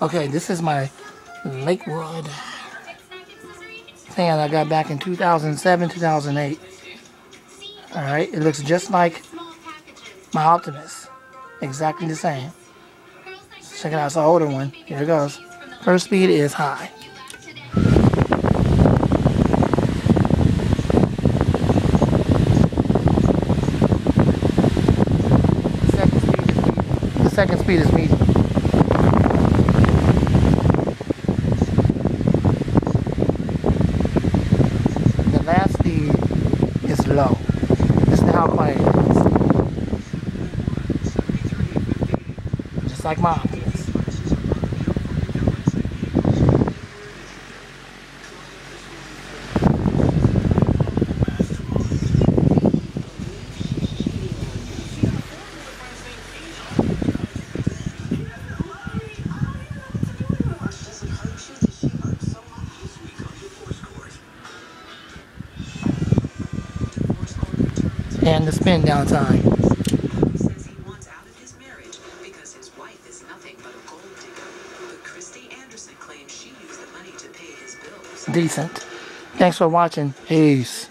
Okay, this is my Lakewood fan I got back in 2007, 2008. Alright, it looks just like my Optimus. Exactly the same. Check it out, it's an older one. Here it goes. First speed is high. The second speed is medium. The last speed is low. This is how quiet it is. Just like my Optimus. And the spin down time. Says he wants out of his marriage because his wife is nothing but a gold digger. But Christy Anderson claims she used the money to pay his bills. Decent. Thanks for watching. Peace.